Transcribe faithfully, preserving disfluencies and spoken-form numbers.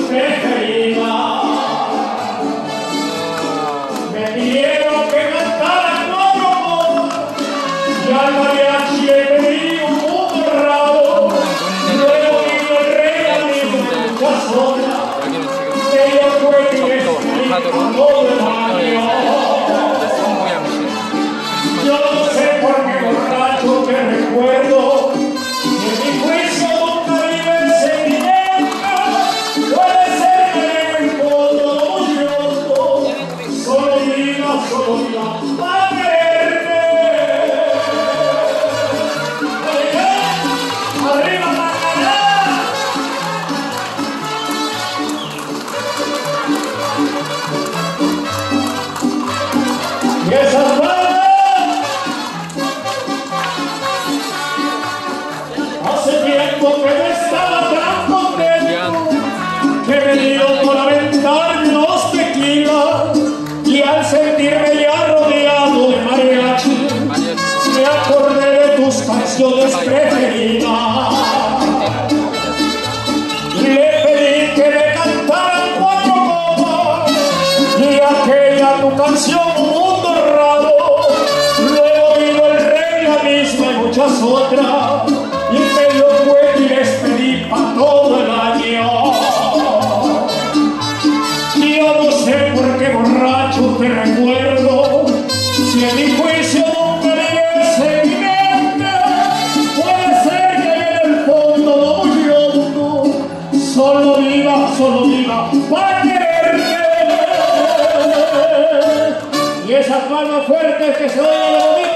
preferida. Me pidieron que cantara cuatro cosas y al mariachi le pedí un mundo raro. Luego vino el rey a mí con muchas horas. Ella fue mi espíritu todo el año. Yo no sé por qué borracho te recuerdo. Y esas manos hace tiempo que no estaba tan contento que he venido por aventar los tequilas y al sentirme ya rodeado de mariachi me acordé de tus canciones preferidas. Le pedí que me cantaran cuatro copas y aquella tu canción y muchas otras y me lo fue y les pedí para todo el año. Yo no sé por qué borracho te recuerdo, si en mi juicio nunca vives en mi mente. Puede ser que en el fondo no muy hondo solo viva, solo viva para quererte. Y esas manos fuertes que se oyen a lo bonito.